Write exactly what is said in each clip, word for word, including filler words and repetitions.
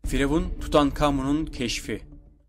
Firavun Tutankamon'un keşfi.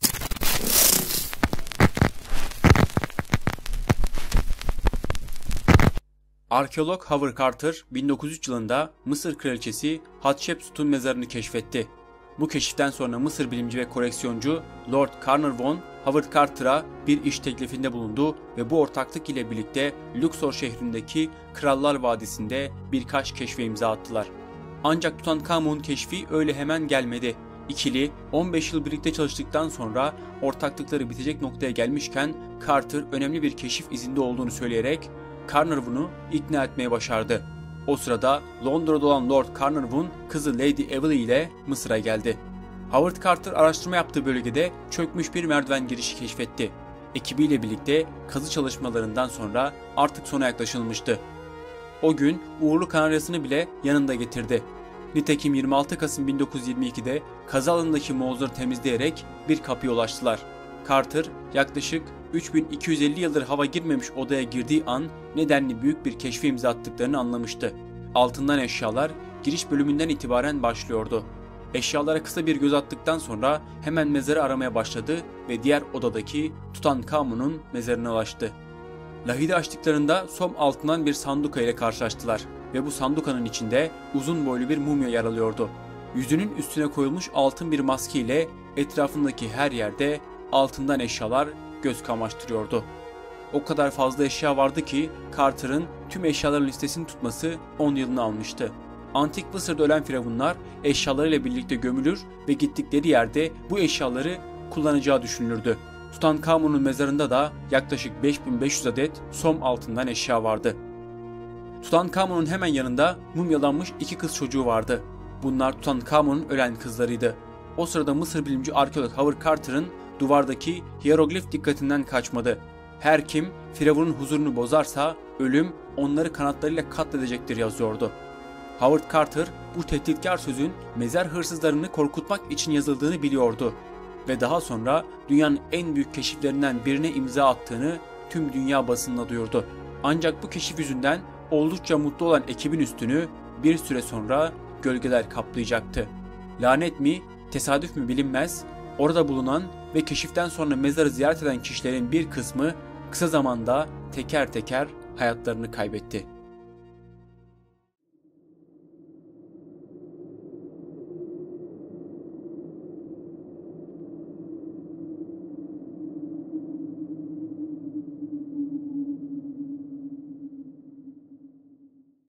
Arkeolog Howard Carter bin dokuz yüz üç yılında Mısır kraliçesi Hatshepsut'un mezarını keşfetti. Bu keşiften sonra Mısır bilimci ve koleksiyoncu Lord Carnarvon Howard Carter'a bir iş teklifinde bulundu ve bu ortaklık ile birlikte Luxor şehrindeki Krallar Vadisi'nde birkaç keşfe imza attılar. Ancak Tutankamon'un keşfi öyle hemen gelmedi. İkili on beş yıl birlikte çalıştıktan sonra ortaklıkları bitecek noktaya gelmişken Carter önemli bir keşif izinde olduğunu söyleyerek Carnarvon'u ikna etmeye başardı. O sırada Londra'da olan Lord Carnarvon kızı Lady Evelyn ile Mısır'a geldi. Howard Carter araştırma yaptığı bölgede çökmüş bir merdiven girişi keşfetti. Ekibiyle birlikte kazı çalışmalarından sonra artık sona yaklaşılmıştı. O gün uğurlu kanaryasını bile yanında getirdi. Nitekim yirmi altı Kasım bin dokuz yüz yirmi iki'de kazı alanındaki molozları temizleyerek bir kapıya ulaştılar. Carter yaklaşık üç bin iki yüz elli yıldır hava girmemiş odaya girdiği an nedenli büyük bir keşfe imza attıklarını anlamıştı. Altından eşyalar giriş bölümünden itibaren başlıyordu. Eşyalara kısa bir göz attıktan sonra hemen mezarı aramaya başladı ve diğer odadaki Tutankamon'un mezarına ulaştı. Lahidi açtıklarında som altından bir sanduka ile karşılaştılar ve bu sandukanın içinde uzun boylu bir mumya yer alıyordu. Yüzünün üstüne koyulmuş altın bir maske ile etrafındaki her yerde altından eşyalar göz kamaştırıyordu. O kadar fazla eşya vardı ki Carter'ın tüm eşyaların listesini tutması on yılını almıştı. Antik Mısır'da ölen firavunlar eşyalarıyla birlikte gömülür ve gittikleri yerde bu eşyaları kullanacağı düşünülürdü. Tutankamon'un mezarında da yaklaşık beş bin beş yüz adet som altından eşya vardı. Tutankamon'un hemen yanında mumyalanmış iki kız çocuğu vardı. Bunlar Tutankamon'un ölen kızlarıydı. O sırada Mısır bilimci arkeolog Howard Carter'ın duvardaki hieroglif dikkatinden kaçmadı. Her kim firavunun huzurunu bozarsa ölüm onları kanatlarıyla katledecektir yazıyordu. Howard Carter bu tehditkar sözün mezar hırsızlarını korkutmak için yazıldığını biliyordu ve daha sonra dünyanın en büyük keşiflerinden birine imza attığını tüm dünya basınına duyurdu. Ancak bu keşif yüzünden oldukça mutlu olan ekibin üstünü bir süre sonra gölgeler kaplayacaktı. Lanet mi, tesadüf mü bilinmez, orada bulunan ve keşiften sonra mezarı ziyaret eden kişilerin bir kısmı kısa zamanda teker teker hayatlarını kaybetti.